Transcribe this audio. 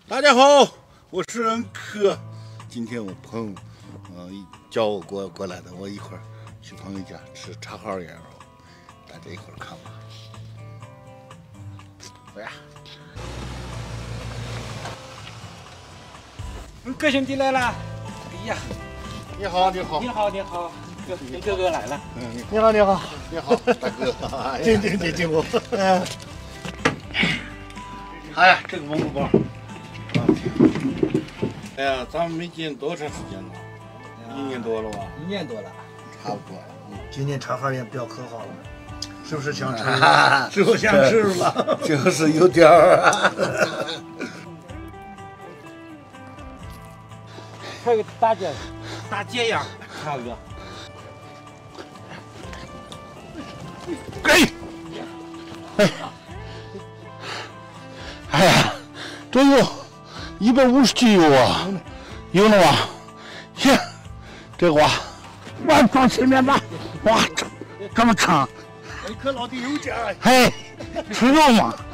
大家好，我是恩科。今天我朋友，叫我过来的，我一块儿去朋友家吃茶号羊肉，大家一块儿看吧。哎呀， 哥兄弟来了！哎呀， 你好，你好， 你好，你好，哥哥来了。 你好，你好，你好，大哥，进屋。哎呀，这个蒙古包。哎呀，咱们没见多长时间了？1年多了吧 ？1年多了， 差不多。 今年茶号也比较可好了，是不是想吃？是不是想吃吧？ 就是有点儿。 还有个大姐样，大哥。 给。哎呀，这有150斤油啊，有了吧？行，这个往放前面吧，哇，这么长。 可老弟有劲儿。 嘿，吃肉嘛。